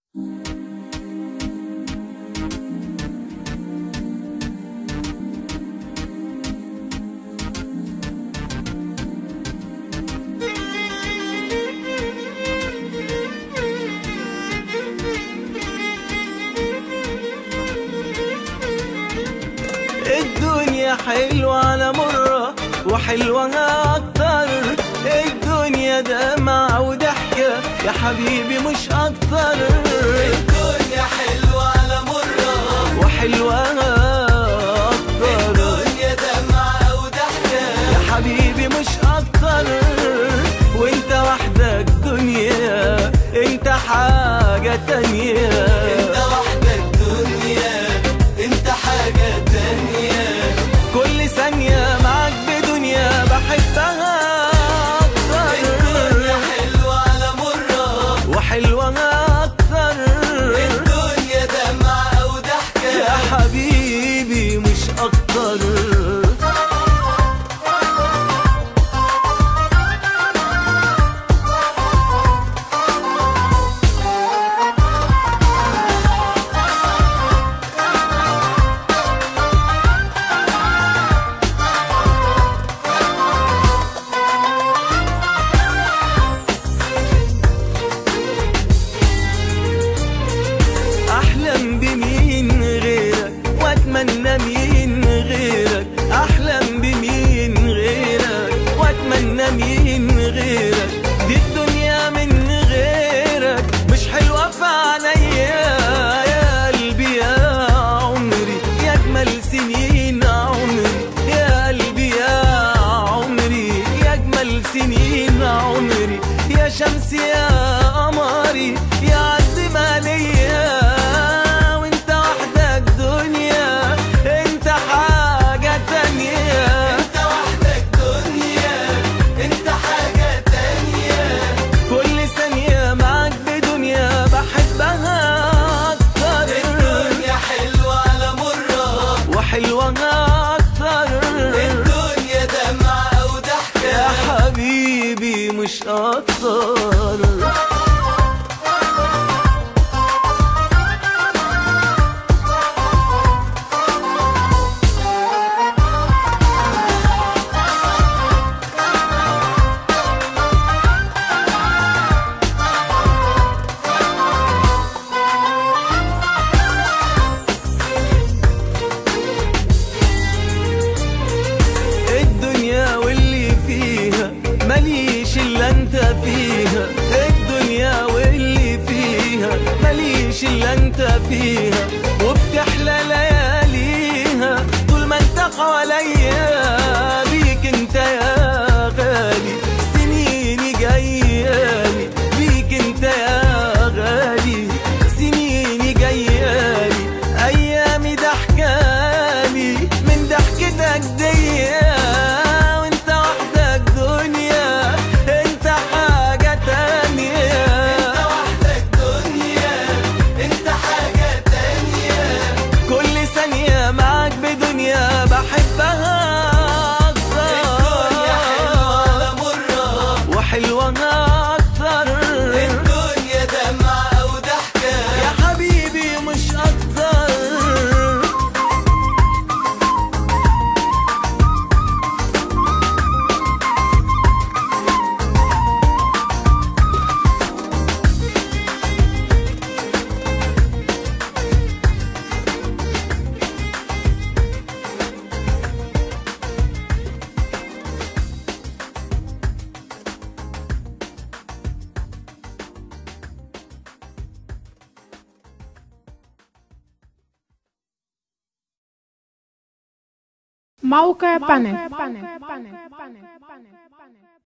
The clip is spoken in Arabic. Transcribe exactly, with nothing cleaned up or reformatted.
الدنيا حلوة على مرة وحلوها أكتر، الدنيا دمعة وضحكة يا حبيبي مش أكتر. الدنيا حلوة على مرة وحلوها أكتر، الدنيا دمعة وضحكة يا حبيبي مش أكتر. وانت وحدك دنيا، انت حاجة تانية. انت وحدك دنيا، انت حاجة تانية. كل ثانية معاك بدنيا بحبها أكتر. الدنيا حلوة على مرة وحلوها أكتر، الدنيا دمعة وضحكة يا حبيبي مش أكتر. أحلم بمين غيرك وأتمنى مين غيرك، أحلم بمين غيرك وأتمنى مين غيرك. دي الدنيا من غيرك مش حلوة في عينيا. يا قلبي يا عمري يا أجمل سنين عمري، يا قلبي يا عمري يا أجمل سنين عمري. يا شمسي يا قمري يا عز ما ليا. وانت وحدك دنيا، انت حاجة تانية. انت وحدك دنيا، انت حاجة تانية. كل ثانية معاك بدنيا بحبها أكتر. الدنيا حلوة على مرة وحلوها أكتر، الدنيا دمعة وضحكة يا حبيبي مش أكتر. الدنيا واللي فيها ماليش إلا أنت فيها. الدنيا واللي فيها ماليش إلا أنت فيها. وبتحلى لياليها طول ما أنت حواليا. بيك أنت يا غالي سنيني جايالي، بيك أنت يا غالي سنيني جايالي. أيامي ضحكالي من ضحكتك دي. وانت وحدك دنيا، انت حاجة تانية. انت وحدك دنيا، انت حاجة تانية. كل ثانية معاك بدنيا بحبها أكتر. الدنيا حلوة على مرة وحلوها أكتر، الدنيا دمعة وضحكة يا حبيبي مش أكتر. موقع بانل.